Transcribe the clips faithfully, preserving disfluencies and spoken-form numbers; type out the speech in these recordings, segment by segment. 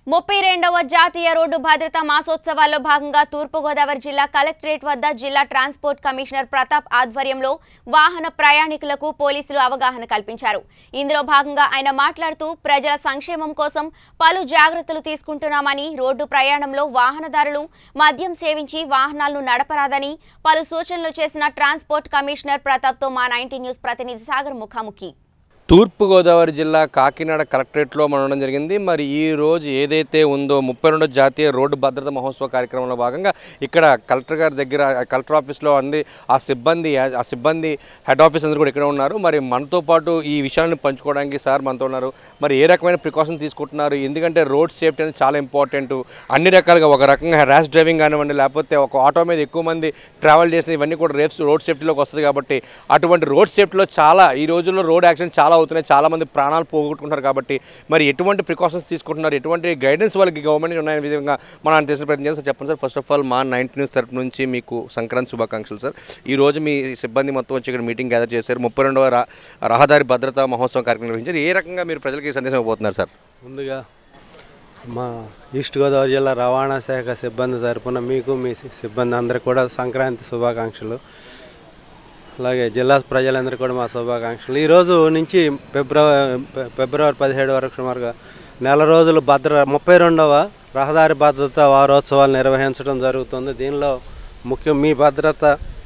ముప్పై రెండవ జాతీయ రోడ్డు భద్రతా మాసోత్సవాల్లో భాగంగా తూర్పు గోదావరి జిల్లా కలెక్టరేట్ వద్ద జిల్లా ట్రాన్స్పోర్ట్ కమిషనర్ ప్రతాప్ ఆధ్వర్యంలో వాహన ప్రయాణికులకు పోలీసులు అవగాహన కల్పించారు. ఇందులో భాగంగా ఆయన మాట్లాడుతూ ప్రజల సంక్షేమం కోసం పలు జాగ్రత్తలు తీసుకుంటున్నామని, రోడ్డు ప్రయాణంలో వాహనదారులు మద్యం సేవించి వాహనాలను నడపరాదని పలు సూచనలు చేసిన ట్రాన్స్పోర్ట్ కమిషనర్ ప్రతాప్తో మా నైన్టీ న్యూస్ ప్రతినిధి సాగర్ ముఖాముఖి. తూర్పు గోదావరి జిల్లా కాకినాడ కలెక్టరేట్లో మనం ఉండడం జరిగింది. మరి ఈ రోజు ఏదైతే ఉందో ముప్పై రెండో జాతీయ రోడ్డు భద్రత మహోత్సవ కార్యక్రమంలో భాగంగా ఇక్కడ కలెక్టర్ గారి దగ్గర కలెక్టర్ ఆఫీస్లో అంది ఆ సిబ్బంది ఆ సిబ్బంది హెడ్ ఆఫీస్ అందరూ కూడా ఇక్కడ ఉన్నారు. మరి మనతో పాటు ఈ విషయాలను పంచుకోవడానికి సార్ మనతో ఉన్నారు. మరి ఏ రకమైన ప్రికాషన్ తీసుకుంటున్నారు, ఎందుకంటే రోడ్ సేఫ్టీ అనేది చాలా ఇంపార్టెంట్. అన్ని రకాలుగా ఒక రకంగా ర్యాష్ డ్రైవింగ్ కానివ్వండి, లేకపోతే ఒక ఆటో మీద ఎక్కువ మంది ట్రావెల్ చేసిన ఇవన్నీ కూడా రేఫ్స్ రోడ్ సేఫ్టీలోకి వస్తుంది. కాబట్టి అటువంటి రోడ్ సేఫ్టీలో చాలా ఈ రోజుల్లో రోడ్ యాక్సిడెంట్ చాలా అవుతున్నాయి, చాలా మంది ప్రాణాలు పోగొట్టుకుంటారు. కాబట్టి మరి ఎటువంటి ప్రికాషన్స్ తీసుకుంటున్నారు, ఎటువంటి గైడెన్స్ వాళ్ళకి గవర్నమెంట్ ఉన్నాయనే విధంగా మనం తెలిసిన ప్రయత్నం చేస్తాం. చెప్పండి సార్. ఫస్ట్ ఆఫ్ ఆల్ మా నైన్టీ న్యూస్ తరపు నుంచి మీకు సంక్రాంతి శుభాకాంక్షలు సార్. ఈ రోజు మీ సిబ్బంది మొత్తం వచ్చి ఇక్కడ మీటింగ్ గ్యాదర్ చేశారు. ముప్పై రెండవ రహదారి భద్రతా మహోత్సవం కార్యక్రమం నిర్వహించారు. ఏ రకంగా మీరు ప్రజలకి సందేశం ఇవ్వబోతున్నారు సార్? ముందుగా మా ఈస్ట్ గోదావరి జిల్లా రవాణా శాఖ సిబ్బంది తరపున మీకు మీ సిబ్బంది అందరికీ కూడా సంక్రాంతి శుభాకాంక్షలు. అలాగే జిల్లా ప్రజలందరికీ కూడా మా శుభాకాంక్షలు. ఈరోజు నుంచి ఫిబ్రవరి ఫిబ్రవరి పదిహేడు వరకు సుమారుగా నెల రోజులు భద్ర ముప్పై రెండవ రహదారి భద్రత వారోత్సవాలు నిర్వహించడం జరుగుతుంది. దీనిలో ముఖ్యం మీ భద్రత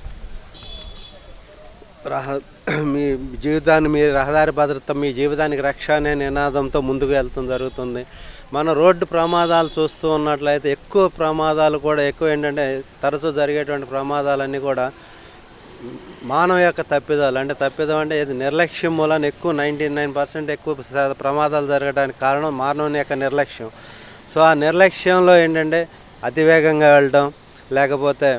రహ మీ జీవితాన్ని మీ రహదారి భద్రత మీ జీవితానికి రక్ష అనే నినాదంతో ముందుకు వెళ్తూ జరుగుతుంది. మన రోడ్డు ప్రమాదాలు చూస్తూ ఉన్నట్లయితే ఎక్కువ ప్రమాదాలు కూడా ఎక్కువ ఏంటంటే తరచూ జరిగేటువంటి ప్రమాదాలన్నీ కూడా మానవ యొక్క తప్పిదాలు. అంటే తప్పిదం అంటే ఇది నిర్లక్ష్యం మూలాన ఎక్కువ నైంటీ నైన్ పర్సెంట్ ఎక్కువ ప్రమాదాలు జరగడానికి కారణం మానవుని యొక్క నిర్లక్ష్యం. సో ఆ నిర్లక్ష్యంలో ఏంటంటే అతివేగంగా వెళ్ళడం, లేకపోతే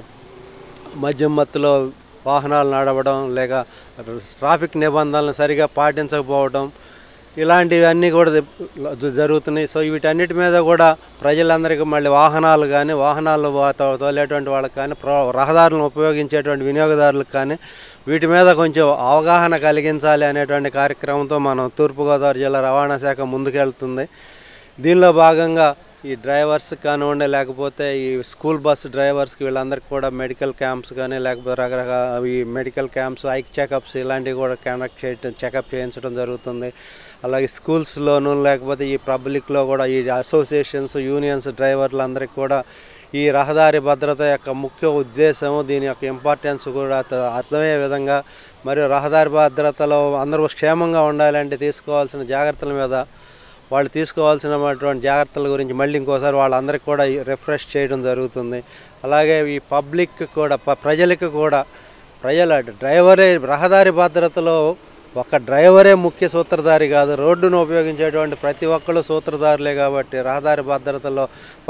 మద్యం మత్తులో వాహనాలు నడవడం, లేక ట్రాఫిక్ నిబంధనలను సరిగా పాటించకపోవడం, ఇలాంటివన్నీ కూడా జరుగుతున్నాయి. సో వీటన్నిటి మీద కూడా ప్రజలందరికీ మళ్ళీ వాహనాలు కానీ వాహనాలు తోలేటువంటి వాళ్ళకి కానీ రహదారులను ఉపయోగించేటువంటి వినియోగదారులకు కానీ వీటి మీద కొంచెం అవగాహన కలిగించాలి అనేటువంటి కార్యక్రమంతో మనం తూర్పుగోదావరి జిల్లా రవాణా శాఖ ముందుకెళ్తుంది. దీనిలో భాగంగా ఈ డ్రైవర్స్ కానివ్వండి, లేకపోతే ఈ స్కూల్ బస్ డ్రైవర్స్కి వీళ్ళందరికీ కూడా మెడికల్ క్యాంప్స్ కానీ, లేకపోతే రకరకాల ఈ మెడికల్ క్యాంప్స్, ఐక్ చెకప్స్ ఇలాంటివి కూడా కండక్ట్ చేయడం చెకప్ చేయించడం జరుగుతుంది. అలాగే స్కూల్స్లోనూ లేకపోతే ఈ పబ్లిక్లో కూడా ఈ అసోసియేషన్స్ యూనియన్స్ డ్రైవర్లందరికీ కూడా ఈ రహదారి భద్రత యొక్క ముఖ్య ఉద్దేశము, దీని యొక్క ఇంపార్టెన్స్ కూడా అర్థమయ్యే విధంగా మరియు రహదారి భద్రతలో అందరూ క్షేమంగా ఉండాలంటే తీసుకోవాల్సిన జాగ్రత్తల మీద వాళ్ళు తీసుకోవాల్సినటువంటి జాగ్రత్తల గురించి మళ్ళీ ఇంకోసారి వాళ్ళందరికీ కూడా రిఫ్రెష్ చేయడం జరుగుతుంది. అలాగే ఈ పబ్లిక్ కూడా ప్రజలకు కూడా ప్రజల డ్రైవరే రహదారి భద్రతలో ఒక డ్రైవరే ముఖ్య సూత్రధారి కాదు, రోడ్డును ఉపయోగించేటువంటి ప్రతి ఒక్కళ్ళు సూత్రధారులే. కాబట్టి రహదారి భద్రతలో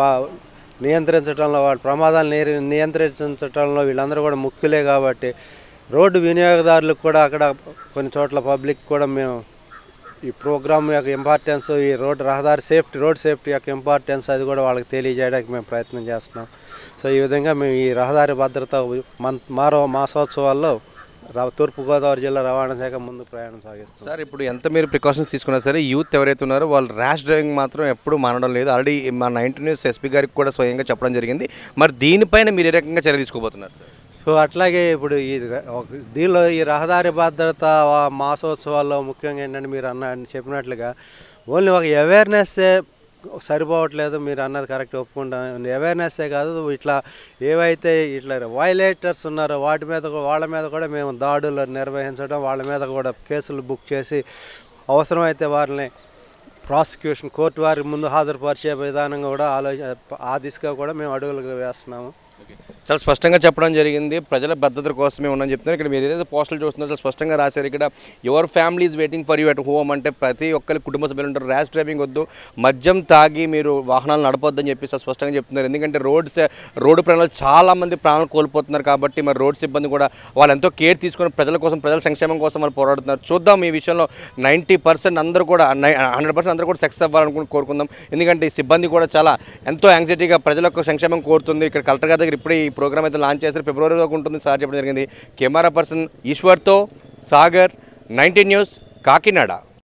నియంత్రించడంలో వాళ్ళ ప్రమాదాలు నియంత్రించడంలో వీళ్ళందరూ కూడా ముఖ్యులే. కాబట్టి రోడ్డు వినియోగదారులకు కూడా అక్కడ కొన్ని చోట్ల పబ్లిక్ కూడా మేము ఈ ప్రోగ్రామ్ యొక్క ఇంపార్టెన్స్, ఈ రోడ్డు రహదారి సేఫ్టీ రోడ్ సేఫ్టీ యొక్క ఇంపార్టెన్స్ అది కూడా వాళ్ళకి తెలియజేయడానికి మేము ప్రయత్నం చేస్తున్నాం. సో ఈ విధంగా మేము ఈ రహదారి భద్రత మన్ మారో మాసోత్సవాల్లో తూర్పుగోదావరి జిల్లా రవాణా శాఖ ముందు ప్రయాణం సాగిస్తాం. సార్, ఇప్పుడు ఎంత మీరు ప్రికాషన్స్ తీసుకున్నా సరే యూత్ ఎవరైతే ఉన్నారో వాళ్ళు ర్యాష్ డ్రైవింగ్ మాత్రం ఎప్పుడు మానడం లేదు. ఆల్రెడీ మా నైన్టీ న్యూస్ ఎస్పీ గారికి కూడా స్వయంగా చెప్పడం జరిగింది. మరి దీనిపైన మీరు ఏ రకంగా చర్య తీసుకోబోతున్నారు సార్? సో అట్లాగే ఇప్పుడు ఈ దీనిలో ఈ రహదారి భద్రత మాసోత్సవాల్లో ముఖ్యంగా ఏంటంటే మీరు అన్న చెప్పినట్లుగా ఓన్లీ ఒక అవేర్నెస్సే సరిపోవట్లేదు. మీరు అన్నది కరెక్ట్ ఒప్పుకుంటాం. అవేర్నెస్సే కాదు, ఇట్లా ఏవైతే ఇట్లా వైలేటర్స్ ఉన్నారో వాటి మీద వాళ్ళ మీద కూడా మేము దాడులు నిర్వహించడం, వాళ్ళ మీద కూడా కేసులు బుక్ చేసి అవసరమైతే వారిని ప్రాసిక్యూషన్ కోర్టు వారి ముందు హాజరుపరిచే విధానంగా కూడా ఆలోచన ఆ దిశగా కూడా మేము అడుగులు వేస్తున్నాము. చాలా స్పష్టంగా చెప్పడం జరిగింది. ప్రజల భద్రత కోసమే ఉందని చెప్తున్నారు. ఇక్కడ మీరు ఏదైతే పోస్టులు చూస్తున్నారో చాలా స్పష్టంగా రాశారు. ఇక్కడ your family is waiting for you at home అంటే ప్రతి ఒక్కరి కుటుంబ సభ్యులు ఉంటారు. ర్యాష్ డ్రైవింగ్ వద్దు, మద్యం తాగి మీరు వాహనాలు నడపొద్దని చెప్పి స్పష్టంగా చెప్తున్నారు. ఎందుకంటే రోడ్స్ రోడ్డు ప్రయాణాలు చాలా మంది ప్రాణాలు కోల్పోతున్నారు. కాబట్టి మరి రోడ్ సిబ్బంది కూడా వాళ్ళు ఎంతో కేర్ తీసుకొని ప్రజల కోసం ప్రజల సంక్షేమం కోసం వాళ్ళు పోరాడుతున్నారు. చూద్దాం ఈ విషయంలో నైంటీ పర్సెంట్ అందరూ కూడా హండ్రెడ్ పర్సెంట్ అందరూ కూడా సక్సెస్ అవ్వాలనుకుని కోరుకుందాం. ఎందుకంటే ఈ సిబ్బంది కూడా చాలా ఎంతో యాంగ్జైటీగా ప్రజల యొక్క సంక్షేమం కోరుతుంది. ఇక్కడ కలెక్టర్ గారి దగ్గర ఇప్పుడే ఈ ప్రోగ్రామ్ అయితే లాంచ్ చేశారు. ఫిబ్రవరి దాకా ఉంటుంది సార్ చెప్పడం జరిగింది. కెమెరా పర్సన్ ఈశ్వర్తో సాగర్, నైన్టీ న్యూస్, కాకినాడ.